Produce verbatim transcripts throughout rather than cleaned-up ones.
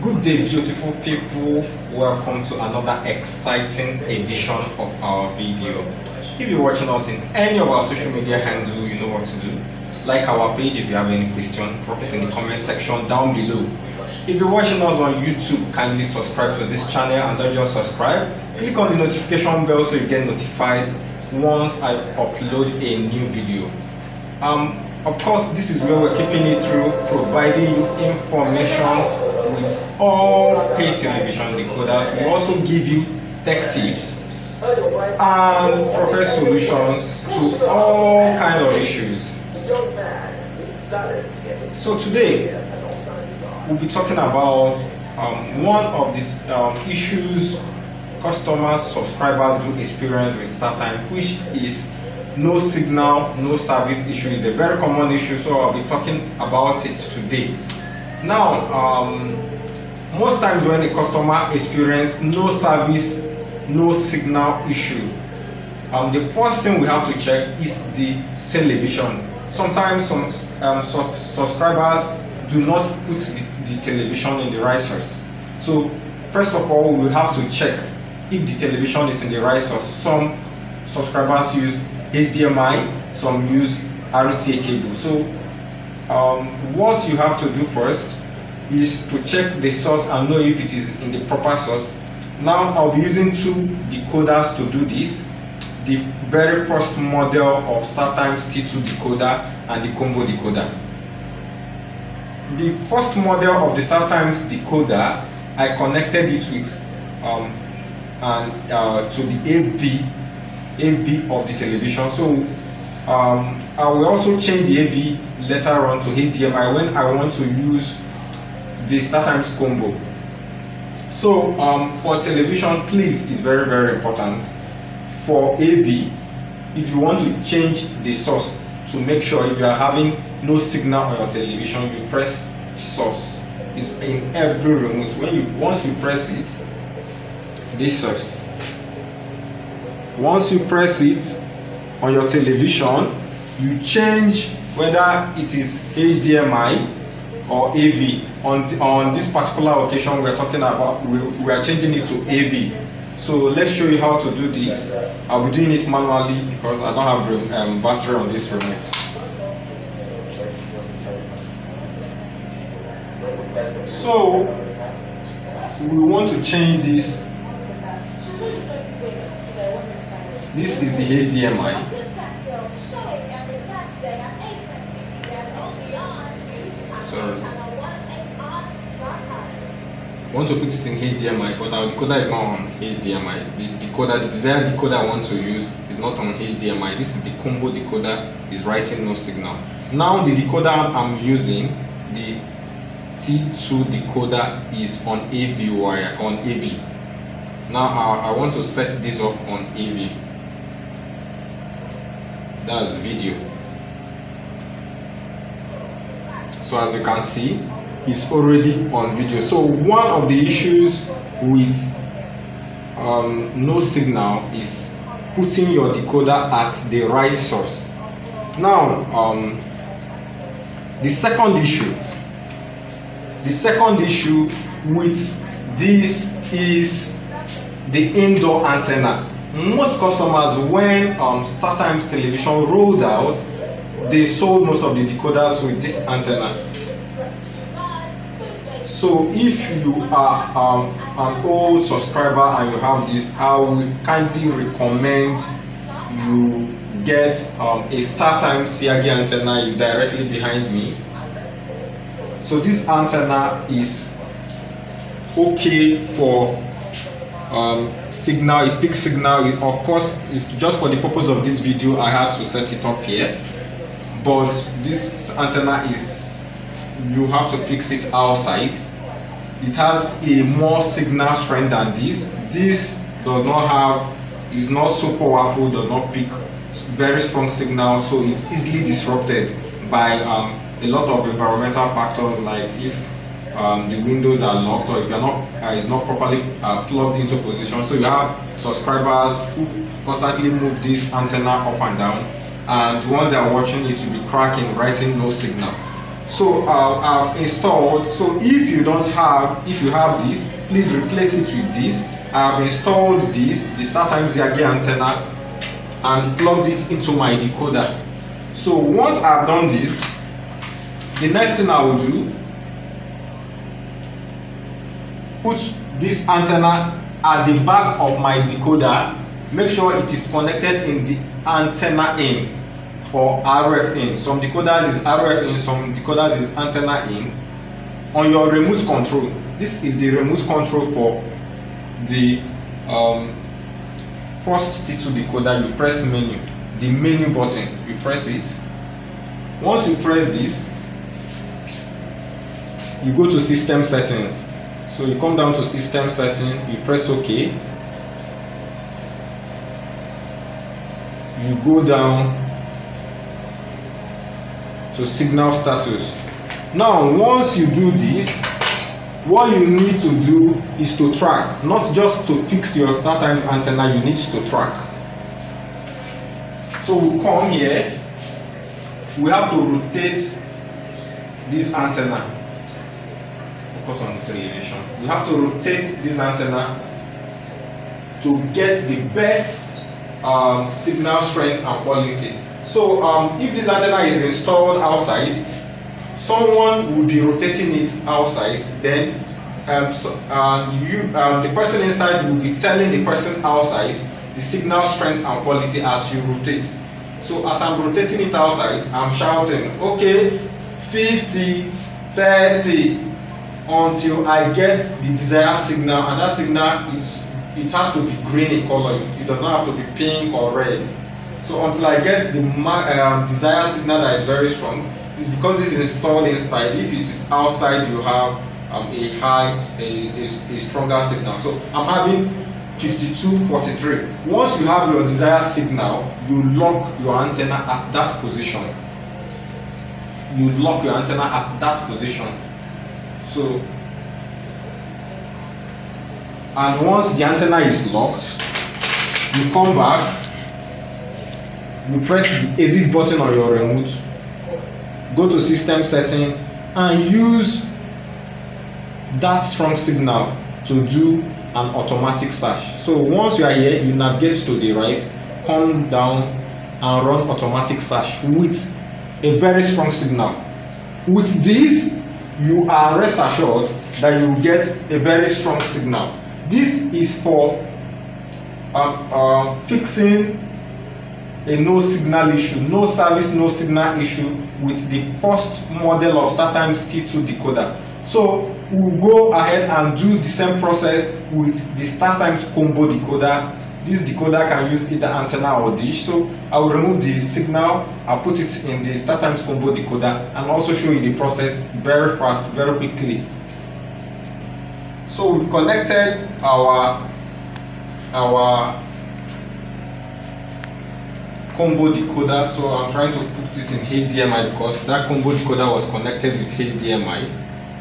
Good day, beautiful people. Welcome to another exciting edition of our video. If you're watching us in any of our social media handle, you know what to do. Like our page. If you have any question, drop it in the comment section down below. If you're watching us on YouTube, kindly subscribe to this channel, and don't just subscribe, click on the notification bell so you get notified once I upload a new video. Um, of course, this is where we're keeping it through, providing you information with all paid television decoders. We also give you tech tips and proper solutions to all kinds of issues. So today we'll be talking about um, one of these um, issues customers, subscribers do experience with StarTimes, which is no signal, no service issue. Is a very common issue, so I'll be talking about it today. Now, um, most times when a customer experience no service, no signal issue, um, the first thing we have to check is the television. Sometimes some um, su subscribers do not put the, the television in the right source. So first of all, we have to check if the television is in the right source. Some subscribers use H D M I, some use R C A cable. So um, what you have to do first is to check the source and know if it is in the proper source. Now I'll be using two decoders to do this. The very first model of StarTimes T two decoder and the combo decoder. The first model of the StarTimes decoder, I connected it with um, and uh, to the A V A V of the television. So um, I will also change the A V later on to H D M I when I want to use the StarTimes combo. So um, for television, please, it's very very important. For A V, if you want to change the source to make sure if you are having no signal on your television, you press source. It's in every remote. When you once you press it, this source. Once you press it on your television, you change whether it is H D M I or A V. On, on this particular occasion we're talking about, we, we are changing it to A V. So let's show you how to do this. I'll be doing it manually because I don't have um, battery on this remote. So we want to change this. This is the H D M I. Sorry. I want to put it in H D M I, but our decoder is not on H D M I. The decoder, the desired decoder I want to use is not on H D M I. This is the combo decoder, is writing no signal. Now the decoder I'm using, the T two decoder, is on A V wire, on A V. Now I, I want to set this up on A V. That's video. So as you can see, it's already on video. So one of the issues with um, no signal is putting your decoder at the right source. Now um, the second issue the second issue with this is the indoor antenna. Most customers, when um, StarTimes television rolled out, they sold most of the decoders with this antenna. So if you are um, an old subscriber and you have this, I would kindly recommend you get um, a StarTimes Siagi antenna. Is directly behind me. So this antenna is okay for um, signal. It picks signal. It, of course, it's just for the purpose of this video I had to set it up here. But this antenna is, you have to fix it outside. It has a more signal strength than this. This does not have, is not so powerful, does not pick very strong signal, so it's easily disrupted by um, a lot of environmental factors, like if um, the windows are locked or if you're not, uh, it's not properly uh, plugged into position. So you have subscribers who constantly move this antenna up and down, and once they are watching it will be cracking, writing no signal. So uh, I've installed. So if you don't have, if you have this, please replace it with this. I've installed this, the StarTimes Yagi antenna, and plugged it into my decoder. So once I've done this, the next thing I will do, put this antenna at the back of my decoder. Make sure it is connected in the antenna in or R F in. Some decoders is R F in, some decoders is antenna in. On your remote control, this is the remote control for the um, first T two decoder. You press menu, the menu button, you press it. Once you press this, you go to system settings. So you come down to system setting, you press OK. You go down to signal status. Now once you do this, what you need to do is to track, not just to fix your StarTimes antenna, you need to track. So we come here, we have to rotate this antenna. Focus on the television. We have to rotate this antenna to get the best um, signal strength and quality. So um, if this antenna is installed outside, someone will be rotating it outside, then um, so, and you, um, the person inside will be telling the person outside the signal strength and quality as you rotate. So as I'm rotating it outside, I'm shouting, okay, fifty, thirty, until I get the desired signal, and that signal, it's, it has to be green in color. It does not have to be pink or red. So until I get the um, desired signal that is very strong, it's because this is installed inside. If it is outside, you have um, a high, a, a, a stronger signal. So I'm having fifty-two forty-three. Once you have your desired signal, you lock your antenna at that position. You lock your antenna at that position. So, and once the antenna is locked, you come back, you press the exit button on your remote, go to system setting, and use that strong signal to do an automatic search. So once you are here, you navigate to the right, come down and run automatic search with a very strong signal. With this, you are rest assured that you will get a very strong signal. This is for um, uh, fixing a no signal issue, no service, no signal issue with the first model of StarTimes T two decoder. So we'll go ahead and do the same process with the StarTimes combo decoder. This decoder can use either antenna or dish. So I will remove the signal, I'll put it in the StarTimes combo decoder, and also show you the process very fast, very quickly. So we've connected our our combo decoder. So I'm trying to put it in H D M I because that combo decoder was connected with H D M I.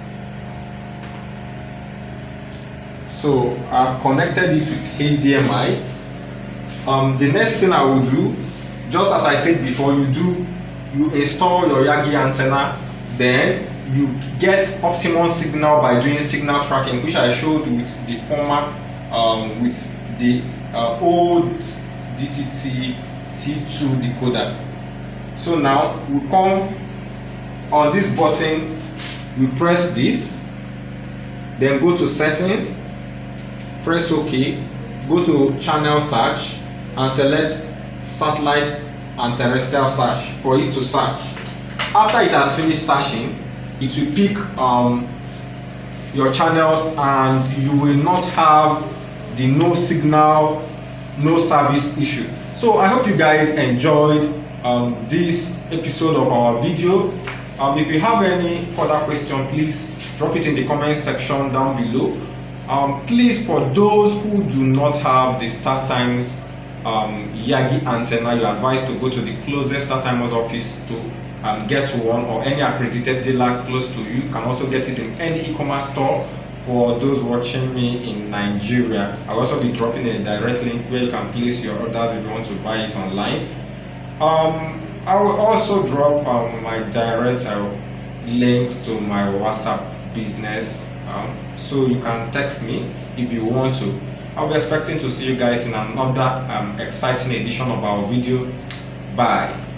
So I've connected it with H D M I. Um, the next thing I will do, just as I said before, you do you install your Yagi antenna, then you get optimum signal by doing signal tracking, which I showed with the former um, with the uh, old D T T T two decoder. So now we come on this button, we press this, then go to setting, press OK, go to channel search and select satellite and terrestrial search for it to search. After it has finished searching, it will pick um, your channels and you will not have the no signal, no service issue. So I hope you guys enjoyed um, this episode of our video. Um, if you have any further question, please drop it in the comment section down below. Um, please, for those who do not have the StarTimes um, Yagi antenna, you are advised to go to the closest StarTimes office to um, get one, or any accredited dealer close to you. You can also get it in any e-commerce store. For those watching me in Nigeria, I'll also be dropping a direct link where you can place your orders if you want to buy it online. Um, I will also drop um, my direct uh, link to my WhatsApp business, um, so you can text me if you want to. I'll be expecting to see you guys in another um, exciting edition of our video. Bye.